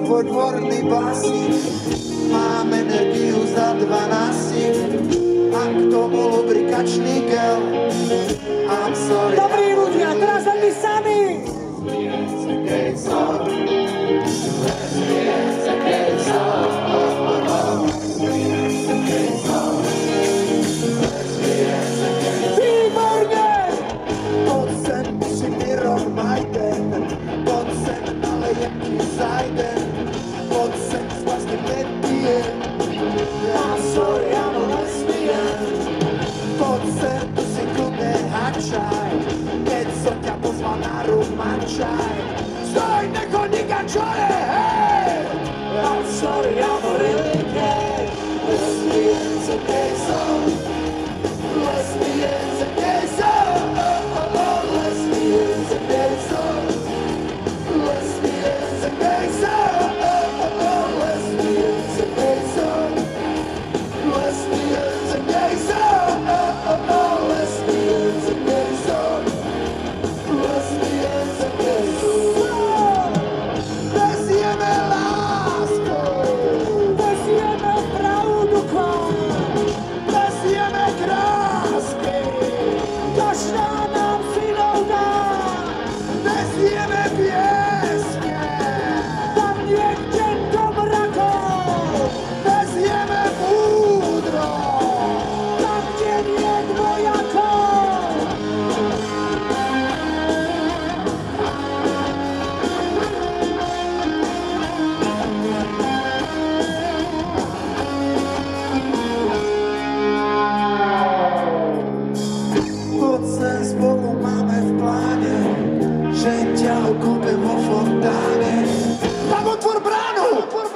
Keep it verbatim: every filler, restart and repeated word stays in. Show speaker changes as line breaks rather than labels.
potworný básnik. Mám energiu za dvanástik a k tomu lubrikačný gel. I'm sorry.
Dobrí ľudia, teraz len my sami.
Výborne! Poď sem, si Miron Majden. Poď sem, nalejem ti zajden. Poď sem, s vlastným nepijem. I'm sorry, I'm a lesbian. Poď sem, tu si kľudne hačaj. Keď som ťa pozval na rumančaj. Stoj, nechodník a čo je, hej! I'm sorry, I'm a really gay. Lesbians and gays, oh. Lesbians and gays, oh, oh, oh, oh. Lesbians and gays, oh. Lesbians and gays, oh, oh, oh, oh. Lesbians and gays, oh. Lesbians and gays, oh, oh, oh, oh. Lesbians and gays, oh. Lesbians and gays, oh. Nesieme lásku.
Nesieme pravdu klam.
Nesieme krásky.
Každá nám synov dá.
Nesieme piesne.
Tam niekde do mrakov.
Nesieme múdro.
Tam, kde nie dvojakov.
Poď sem, spolu máme v pláne, že ťa okúpem vo fontáne. Tam otvor bránu!